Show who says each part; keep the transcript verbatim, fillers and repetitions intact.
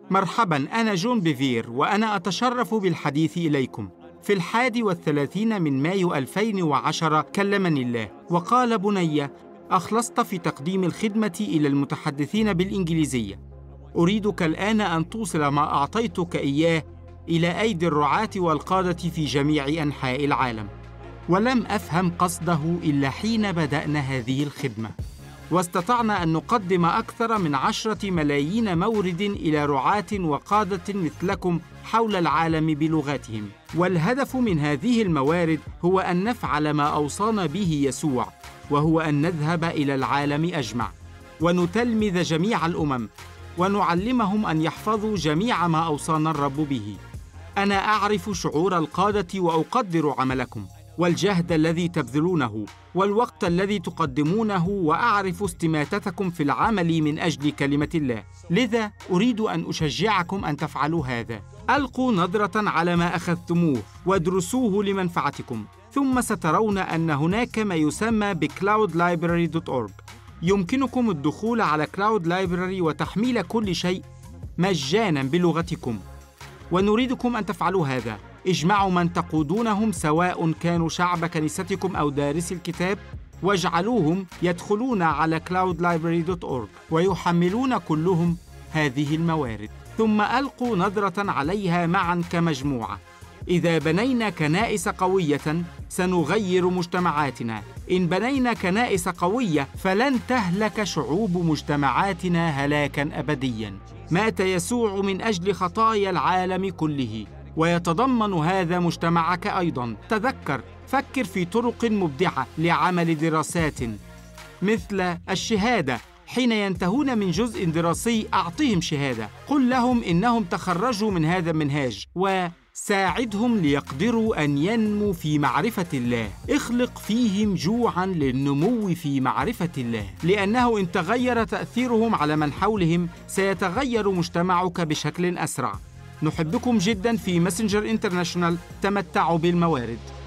Speaker 1: مرحباً، أنا جون بيفير، وأنا أتشرف بالحديث إليكم. في الحادي والثلاثين من مايو ألفين وعشرة كلمني الله وقال: بني، أخلصت في تقديم الخدمة إلى المتحدثين بالإنجليزية. أريدك الآن أن توصل ما أعطيتك إياه إلى أيدي الرعاة والقادة في جميع أنحاء العالم. ولم أفهم قصده إلا حين بدأنا هذه الخدمة، واستطعنا أن نقدم أكثر من عشرة ملايين مورد إلى رعاة وقادة مثلكم حول العالم بلغاتهم. والهدف من هذه الموارد هو أن نفعل ما أوصانا به يسوع، وهو أن نذهب إلى العالم أجمع ونتلمذ جميع الأمم ونعلمهم أن يحفظوا جميع ما أوصانا الرب به. أنا أعرف شعور القادة وأقدر عملكم والجهد الذي تبذلونه والوقت الذي تقدمونه، وأعرف استماتتكم في العمل من أجل كلمة الله. لذا أريد أن أشجعكم أن تفعلوا هذا. ألقوا نظرة على ما أخذتموه وادرسوه لمنفعتكم، ثم سترون أن هناك ما يسمى ب كلاود لايبراري دوت أورج. يمكنكم الدخول على كلاود لايبراري وتحميل كل شيء مجاناً بلغتكم، ونريدكم أن تفعلوا هذا. اجمعوا من تقودونهم، سواء كانوا شعب كنيستكم أو دارسي الكتاب، واجعلوهم يدخلون على كلاود لايبراري دوت أورج ويحملون كلهم هذه الموارد، ثم ألقوا نظرة عليها معا كمجموعة. إذا بنينا كنائس قوية سنغير مجتمعاتنا. إن بنينا كنائس قوية فلن تهلك شعوب مجتمعاتنا هلاكاً أبدياً. مات يسوع من أجل خطايا العالم كله، ويتضمن هذا مجتمعك أيضاً. تذكر، فكر في طرق مبدعة لعمل دراسات مثل الشهادة. حين ينتهون من جزء دراسي أعطهم شهادة، قل لهم إنهم تخرجوا من هذا المنهاج، وساعدهم ليقدروا أن ينموا في معرفة الله. اخلق فيهم جوعاً للنمو في معرفة الله، لأنه إن تغير تأثيرهم على من حولهم سيتغير مجتمعك بشكل أسرع. نحبكم جداً في ماسنجر انترناشونال. تمتعوا بالموارد.